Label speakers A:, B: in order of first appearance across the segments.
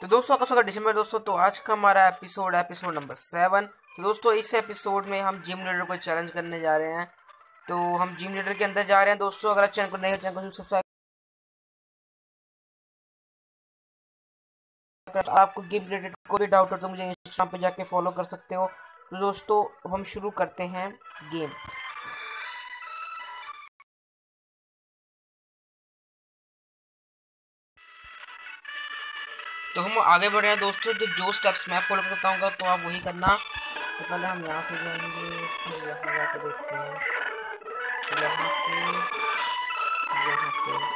A: तो दोस्तों आपका स्वागत दिसंबर दोस्तों। तो आज का हमारा एपिसोड नंबर 7। तो दोस्तों इस एपिसोड में हम जिम लीडर को चैलेंज करने जा रहे हैं। तो हम जिम लीडर के अंदर जा रहे हैं दोस्तों। अगर आप चैनल को नए हो, चैनल को सब्सक्राइब। आपको गेम रिलेटेड कोई भी डाउट हो तो मुझे इंस्टाग्राम पे जाके फॉलो कर सकते हो। तो दोस्तों अब हम शुरू करते हैं गेम। तो हम आगे बढ़ रहे हैं दोस्तों। तो जो स्टेप्स मैं फॉलो करता हूँ तो आप वही करना। तो पहले हम यहाँ से जाएंगे, फिर यहाँ जाकर देखते हैं, यहाँ से यहाँ पे।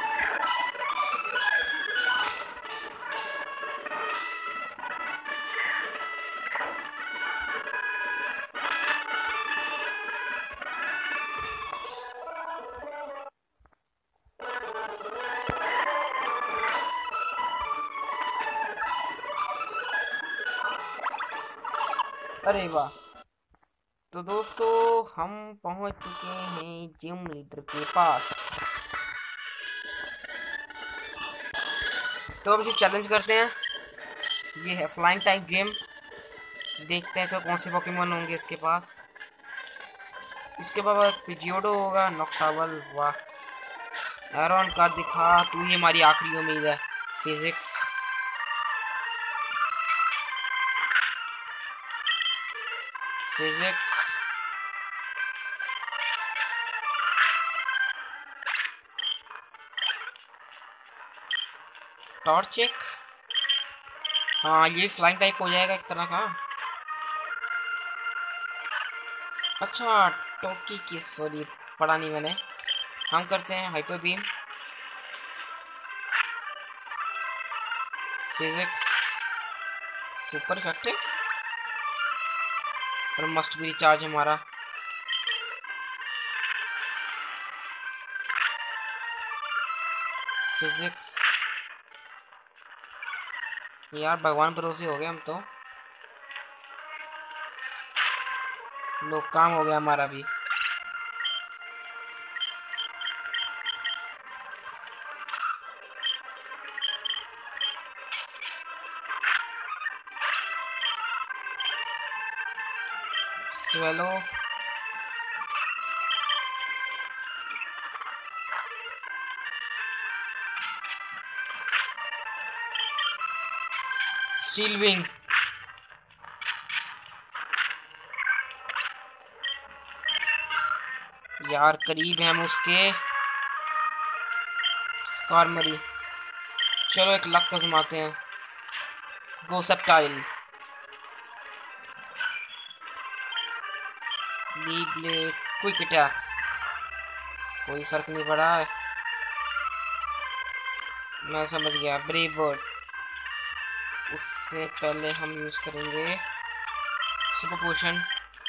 A: अरे वाह। तो दोस्तों हम पहुंच चुके हैं जिम लीडर के पास। तो अब इसे चैलेंज करते हैं। ये है फ्लाइंग टाइप गेम। देखते हैं इसमें कौन से पोकेमोन होंगे इसके पास। इसके बाद पिजियोडो होगा, नॉक्टावल। वाह। एरॉन का दिखा, तू ही हमारी आखिरी उम्मीद है। Physics, physics, Torchic. हाँ ये फ्लाइंग टाइप हो जाएगा एक तरह का। अच्छा टोकी की, सॉरी पढ़ा नहीं मैंने। हम करते हैं hyper beam, physics, super effective और मस्ट बी रिचार्ज हमारा। फिजिक्स यार, भगवान भरोसे हो गए हम तो। लो काम हो गया हमारा भी। Swellow, steel wing. यार करीब है हम उसके। स्कारमरी। चलो एक लक आजमाते हैं। Go Sceptile, blade, quick attack. कोई फर्क नहीं पड़ा है। मैं समझ गया, ब्रेव बर्ड। उससे पहले हम यूज करेंगे सुपर पोशन।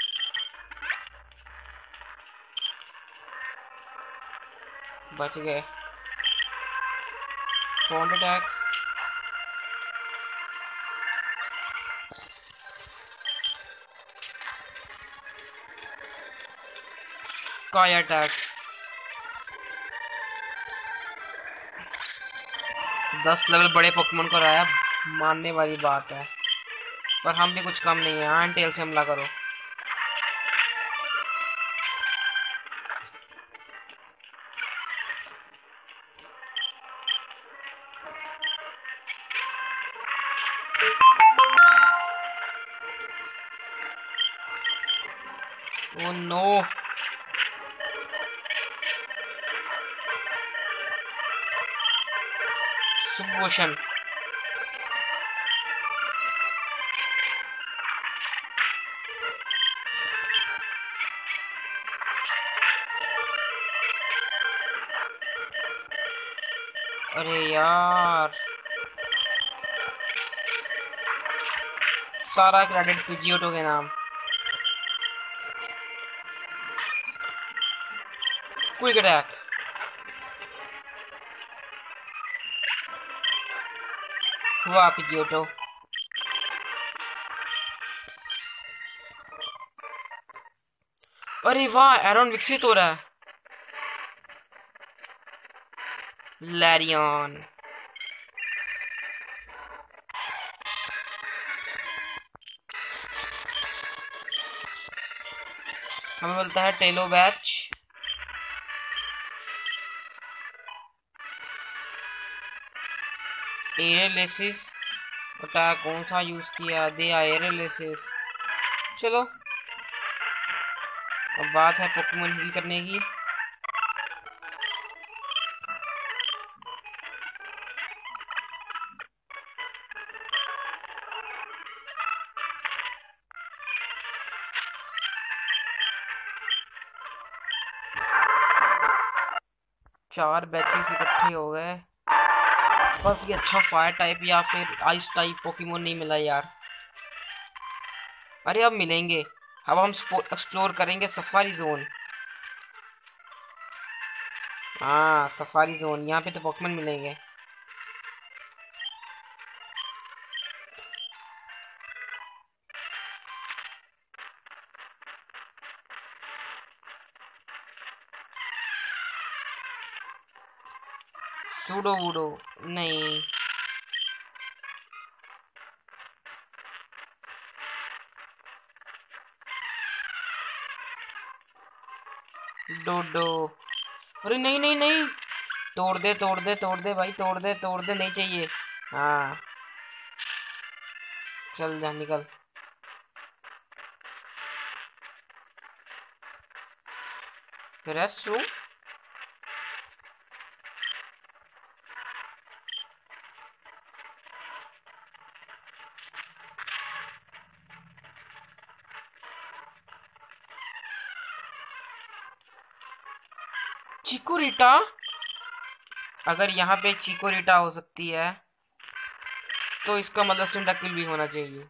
A: बच गए। Pond attack, sky attack. 10 level बड़े पोकेमोन को हराया, मानने वाली बात है। पर हम भी कुछ कम नहीं है। आयरन टेल से हमला करो। Oh no. सुपोषण। अरे यार, सारा क्रेडिट पिजियोटो के नाम। Quick attack. वाह पिजियोटो। अरे वाह, एरॉन विकसित हो रहा है। लैरियन। हमें मिलता है टेलो बैच। एरेलेसिस बता कौन सा यूज किया, दे एरेलेसिस। चलो अब बात है पोकेमोन हील करने की। चार बैचेस इकट्ठे हो गए, पर कोई अच्छा फायर टाइप या फिर आइस टाइप पोकेमोन नहीं मिला यार। अरे अब मिलेंगे, अब हम एक्सप्लोर करेंगे सफारी जोन। हाँ सफारी जोन, यहाँ पे तो पोकेमोन मिलेंगे। सूडो वूडो नहीं, डोडो। अरे नहीं नहीं नहीं, तोड़ दे तोड़ दे तोड़ दे भाई, तोड़ दे तोड़ दे, नहीं चाहिए। हाँ चल जा निकल। Rest room, Chikorita. अगर यहाँ पे चिकोरिटा हो सकती है तो इसका मतलब सिंडाकिल भी होना चाहिए।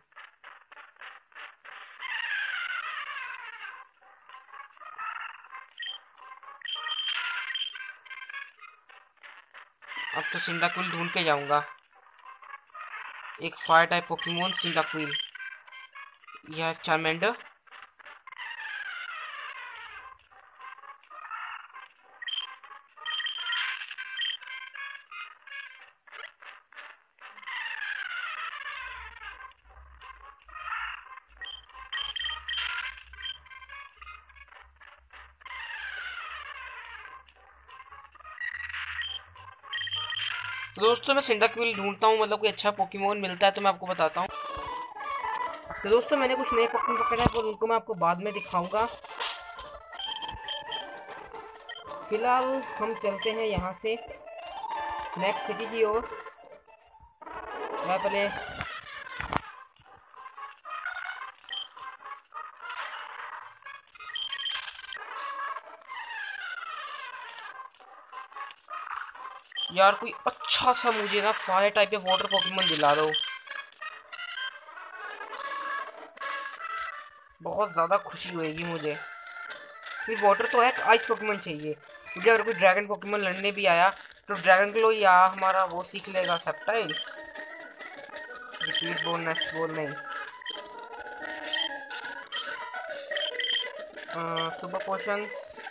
A: अब तो सिंडाकुल ढूंढ के जाऊंगा, एक फायर टाइप पोकेमोन सिंडाकुल या चार्मेंडर। तो दोस्तों मैं सिंडाक्विल ढूंढता हूँ, मतलब कोई अच्छा पोकेमोन मिलता है तो मैं आपको बताता हूँ। तो दोस्तों मैंने कुछ नए पोकेमोन पकड़े हैं, पर उनको मैं आपको बाद में दिखाऊंगा। फिलहाल हम चलते हैं यहाँ से नेक्स्ट सिटी की ओर। मैं पहले यार कोई अच्छा सा मुझे ना फायर टाइप या वाटर पोकेमोन दिला दो, बहुत ज़्यादा खुशी होएगी मुझे। फिर वाटर तो है, आइस पोकेमोन चाहिए मुझे। अगर कोई ड्रैगन पोकेमोन लड़ने भी आया तो ड्रैगन क्लो या हमारा वो सीख लेगा सेप्टाइल। रिपीट बोल, नेक्स्ट बोल नहीं। सुपर पोशन,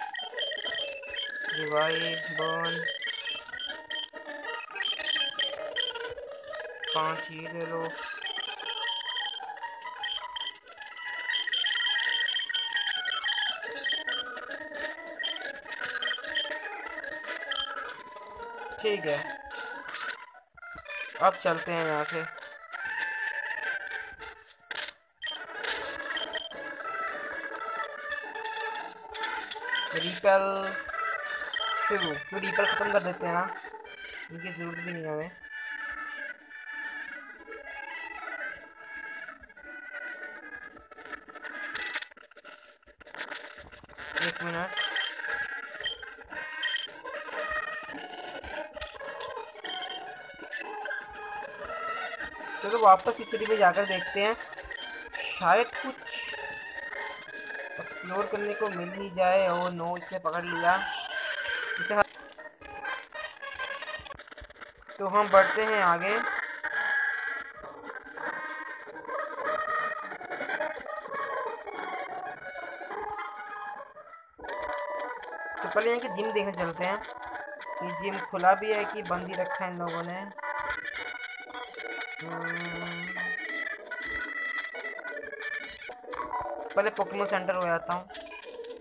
A: रिवाइव, बर्न, 5 ये ले लो। ठीक है अब चलते हैं यहाँ से। रिपेल शुरू, तो रिपेल खत्म कर देते हैं ना, इनकी जरूरत भी नहीं है हमें। एक मिनट, चलो वापस इस सिटी पे जाकर देखते हैं, शायद कुछ एक्सप्लोर करने को मिल ही जाए। और नो, इसने पकड़ लिया इसे। तो हम बढ़ते हैं आगे। तो पहले यहाँ की जिम देखने चलते हैं कि जिम खुला भी है कि बंद ही रखा है इन लोगों ने। पहले पोकेमोन सेंटर हो जाता हूँ।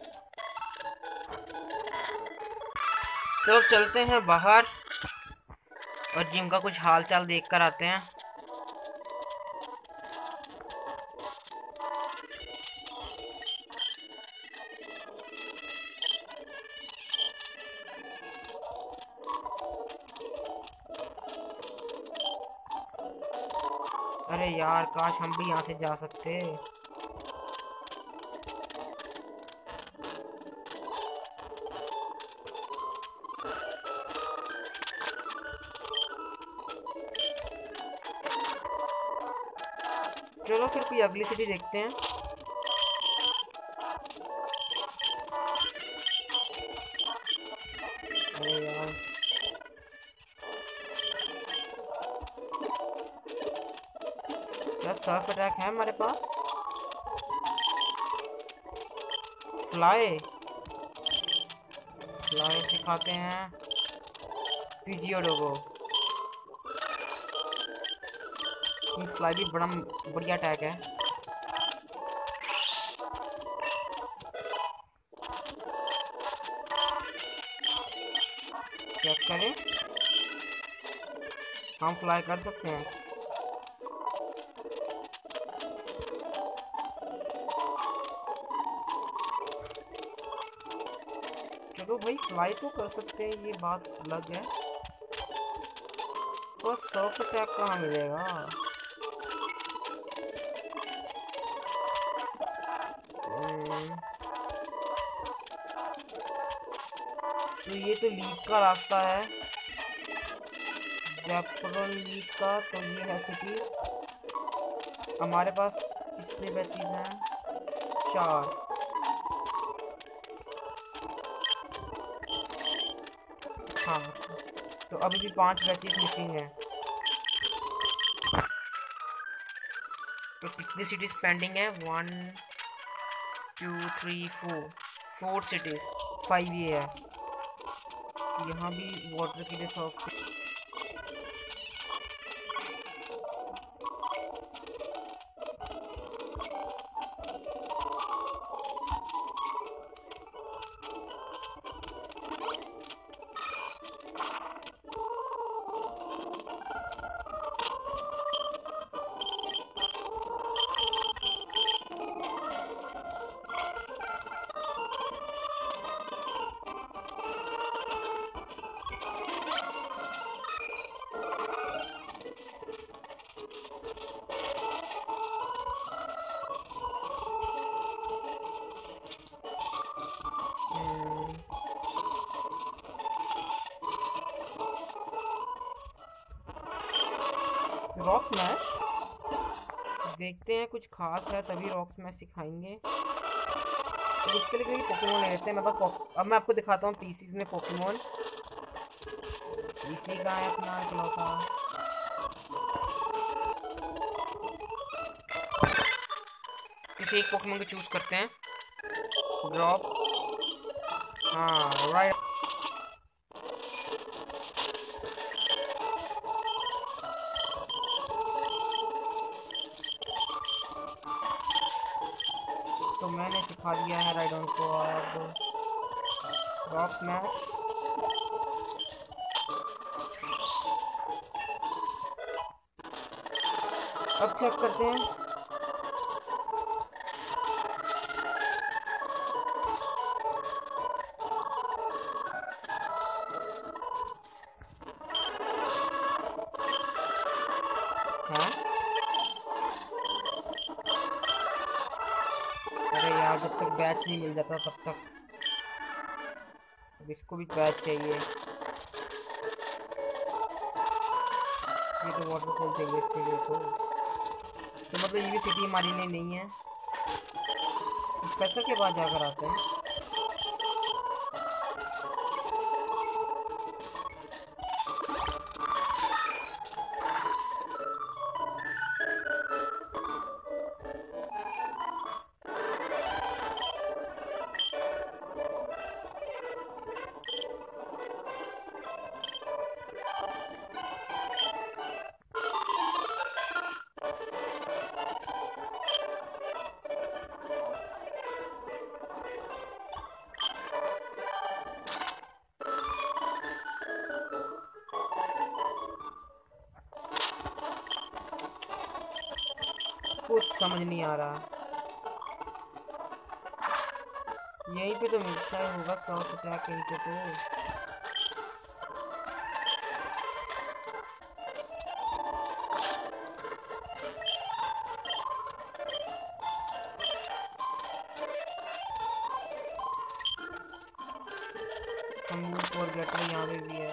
A: तो अब चलते हैं बाहर और जिम का कुछ हाल चाल देख कर आते हैं। अरे यार, काश हम भी यहाँ से जा सकते। चलो फिर कोई अगली सिटी देखते हैं। अरे यार, क्या सर्फ अटैक है हमारे पास? फ्लाई फ्लाई सिखाते हैं पीजियोडो को। फ्लाई भी बड़ा बढ़िया अटैक है। चेक करें, हम फ्लाई कर सकते हैं। चलो भाई, फ्लाई तो कर सकते हैं, ये बात अलग है। तो सर्फ अटैक कहाँ मिलेगा? तो ये तो लीक का रास्ता है, जयपुर लीक का। तो ये है सिटी। हमारे पास कितने बैचेज हैं? 4। हाँ, तो अभी भी 5 बैचेज मिसिंग हैं। तो कितनी सिटीज पेंडिंग है? 1 2 3 4 4 सिटीज। 5 ये है। यहाँ भी वाटर के लिए सॉफ्ट। रॉक स्मैश देखते हैं, कुछ खास है तभी रॉक स्मैश सिखाएंगे। तो इसके लिए कोई पोकेमोन ले लेते हैं। मेरे पास अब मैं आपको दिखाता हूँ पीसीज में पोकेमोन। पीसी का है अपना इकलौता। किसी एक पोकेमोन को चूज करते हैं। ड्रॉप। हाँ राइट। तो मैंने सिखा दिया है राइडन को। अब रॉक स्मैश। अब चेक करते हैं। हाँ, अरे यार, जब तक बैच नहीं मिल जाता तब तक। अब इसको भी बैच चाहिए। ये तो वाटरफॉल चाहिए इसके लिए। तो मतलब ये भी सिटी हमारे लिए नहीं है। स्पेशल के बाद जाकर आते हैं। कुछ समझ नहीं आ रहा। यहीं पे तो मिलता ही होगा 150 कहीं पे तो। हम और गेटर यहाँ पे भी है।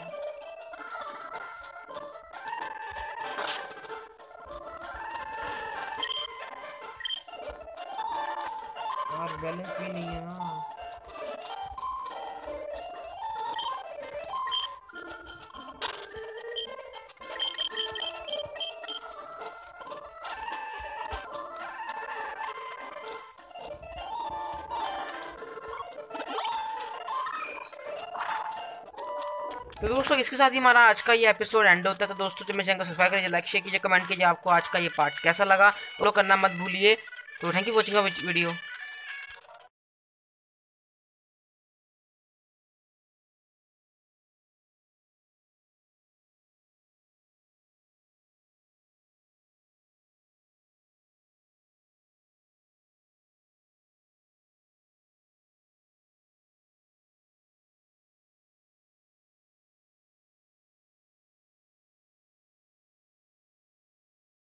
A: यार बैलेंस भी नहीं है ना। तो दोस्तों इसके साथ ही हमारा आज का ये एपिसोड एंड होता है। तो दोस्तों जो मेरे चैनल को सब्सक्राइब कीजिए, लाइक शेयर कीजिए, कमेंट कीजिए आपको आज का ये पार्ट कैसा लगा, फॉलो करना मत भूलिए। तो थैंक यू वॉचिंग वीडियो।